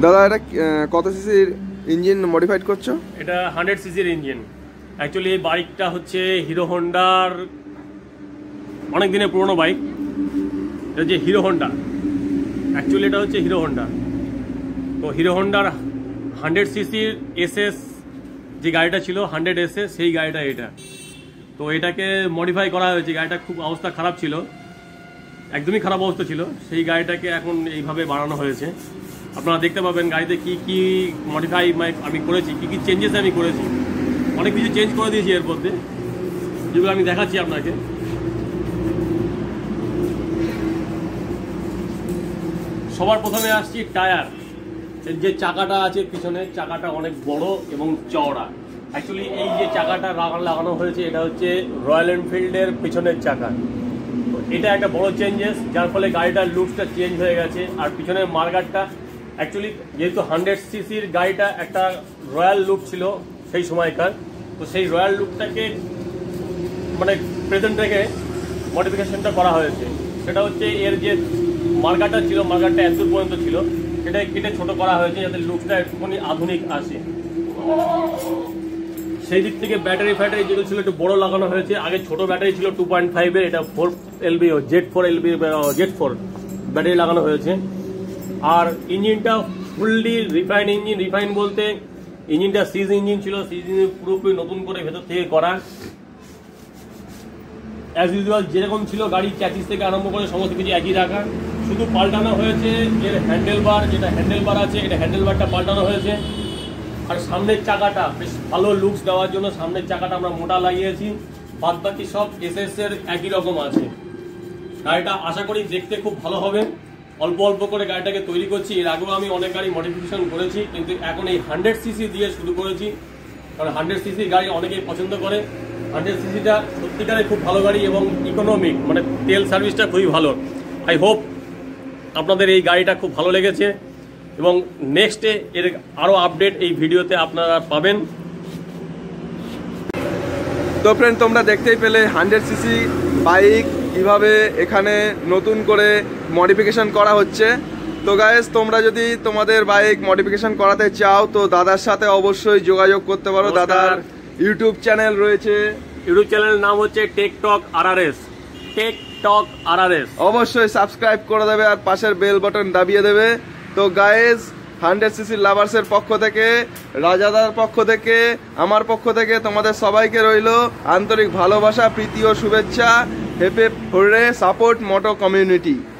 দাদা এটা কত সিসির ইঞ্জিন মডিফাইড করছো? এটা 100 সিসির ইঞ্জিন। অ্যাকচুয়ালি এই বাইকটা হচ্ছে হিরো হন্ডার অনেক দিনের পুরনো বাইক। এটা যে হিরো হন্ডা, অ্যাকচুয়ালি এটা হচ্ছে হিরো হন্ডা। তো হিরো হন্ডার 100 সিসির এসএস যে গাড়িটা ছিল 100 এসএস, সেই গাড়িটা এটা। তো এটাকে মডিফাই করা হয়েছে। গাড়িটা খুব অবস্থা খারাপ ছিল, একদমই খারাপ অবস্থা ছিল। সেই গাড়িটাকে এখন এইভাবে বানানো হয়েছে। আপনারা দেখতে পাবেন গাড়িতে কি কি মডিফাই আমি করেছি, কি কি চেঞ্জেস আমি করেছি। অনেক কিছু চেঞ্জ করে দিয়েছি এর মধ্যে, যেগুলো আমি দেখাচ্ছি আপনাকে। সবার প্রথমে আসছি টায়ার। যে চাকাটা আছে পিছনে, চাকাটা অনেক বড় এবং চওড়া। অ্যাকচুয়ালি এই যে চাকাটা লাগানো হয়েছে এটা হচ্ছে রয়্যাল এনফিল্ডের পিছনের চাকা। এটা একটা বড় চেঞ্জেস, যার ফলে গাড়িটার লুকসটা চেঞ্জ হয়ে গেছে। আর পিছনের মার্গারটা অ্যাকচুয়ালি যেহেতু 100 সিসির গাড়িটা একটা রয়্যাল লুক ছিল সেই সময়কার, তো সেই রয়্যাল লুকটাকে মানে প্রেজেন্ট রেখে মডিফিকেশনটা করা হয়েছে। সেটা হচ্ছে এর যে মার্গারটা ছিল, মার্গারটা এত পর্যন্ত ছিল, সেটা কেটে ছোট করা হয়েছে যাতে লুকসটা একটুখানি আধুনিক আসে। সেই দিক থেকে ব্যাটারি ফ্যাটারি যেগুলো ছিল একটু বড় লাগানো হয়েছে। আগে ছোট ব্যাটারি ছিল 2.5 এর, এটা 4 LB Z4 ব্যাটারি লাগানো হয়েছে। আর ইঞ্জিনটা ফুললি রিফাইন ইঞ্জিন। রিফাইন বলতে ইঞ্জিনটা সিজ ইঞ্জিন ছিল, সিজ ইঞ্জিন পুরোপুরি নতুন করে ভেতর থেকে করা। অ্যাজ ইউজুয়াল যেরকম ছিল গাড়ি চ্যাসিস থেকে আরম্ভ করে সমস্ত কিছু একই রাখা, শুধু পাল্টানো হয়েছে এর হ্যান্ডেলবার। যেটা হ্যান্ডেলবার আছে এটা হ্যান্ডেলবারটা পাল্টানো হয়েছে। আর সামনের চাকাটা বেশ ভালো লুকস দেওয়ার জন্য সামনের চাকাটা আমরা মোটা লাগিয়েছি। বাদ বাকি সব এসএস এর একই রকম আছে। গাড়িটা আশা করি দেখতে খুব ভালো হবে। অল্প অল্প করে গাড়িটাকে তৈরি করছি। এর আগেও আমি অনেক গাড়ি মডিফিকেশন করেছি, কিন্তু এখন এই 100 সিসি দিয়ে শুরু করেছি। কারণ 100 সিসির গাড়ি অনেকেই পছন্দ করে। 100 সিসিটা সত্যিকারে খুব ভালো গাড়ি এবং ইকোনমিক, মানে তেল সার্ভিসটা খুবই ভালো। আই হোপ আপনাদের এই গাড়িটা খুব ভালো লেগেছে এবং নেক্সটে এর আরও আপডেট এই ভিডিওতে আপনারা পাবেন। তো ফ্রেন্ড, তোমরা দেখতেই পেলে 100 সিসি বাইক কিভাবে এখানে নতুন করে মডিফিকেশন করা হচ্ছে। তো গাইস, তোমরা যদি তোমাদের বাইক মডিফিকেশন করাতে চাও তো দাদার সাথে অবশ্যই যোগাযোগ করতে পারো। দাদার ইউটিউব চ্যানেল রয়েছে। ইউটিউব চ্যানেলের নাম হচ্ছে টেকটক RRS। টেকটক RRS অবশ্যই সাবস্ক্রাইব করে দেবে আর পাশের বেল বাটন দাবিয়ে দেবে। তো গাইস, 100 সিসি লাভার্সের পক্ষ থেকে, রাজাদার পক্ষ থেকে, আমার পক্ষ থেকে তোমাদের সবাইকে রইল আন্তরিক ভালোবাসা, প্রীতি ও শুভেচ্ছা। Hip hurray, support Moto community.